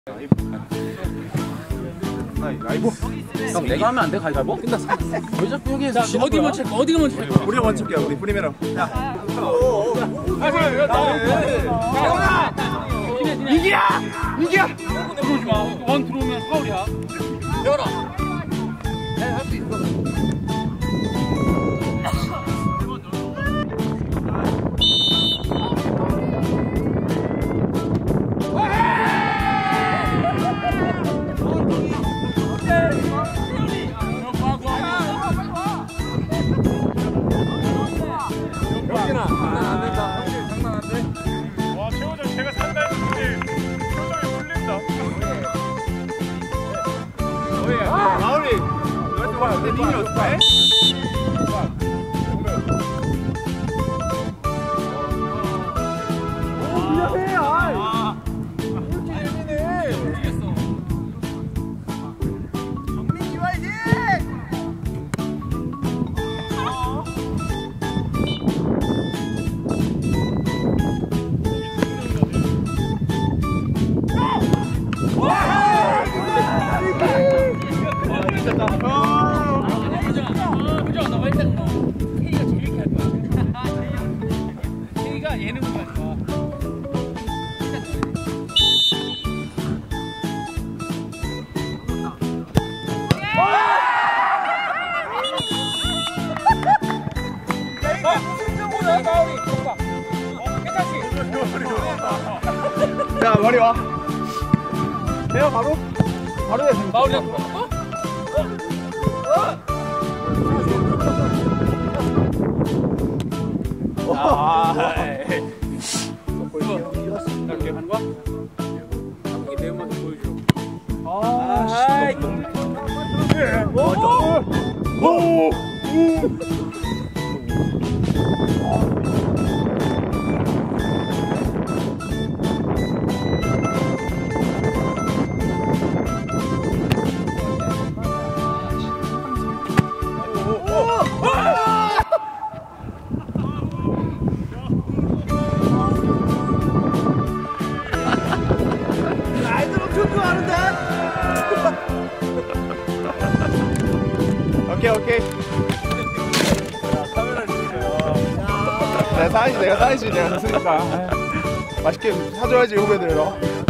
가위바위보. 형 내가 하면 안 돼? 가위바위보? 끝났어. 왜 자꾸 여기에서 어디가 먼저 할까? 어디가 먼저 할까? 우리가 먼저 할게요. 우리 프리메로. 야. 이기야! 이기야! 들어오지 마. 원 들어오면 파울이야. 열어. 네, 할 수 있어. 마무리. 내 닉이 어떡해? 미안해. 정민이 화이팅! 그죠? 나 완전 K가 재밌게 할 거야. K가 예능을 할 거야. 야, 머리 와. 해요, 바로? 바로 해. 마울이 잡고 어? 이렇게 하는 거야? 한국이 내용만 좀 보여줘. 오케이. 카메라 주세요. 내가 사야지. 내가 샀으니까. 맛있게 사줘야지 후배들로.